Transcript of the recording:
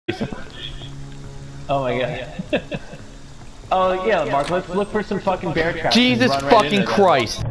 Oh my god. Oh yeah, Mark, let's look for some fucking bear traps. Jesus fucking Christ.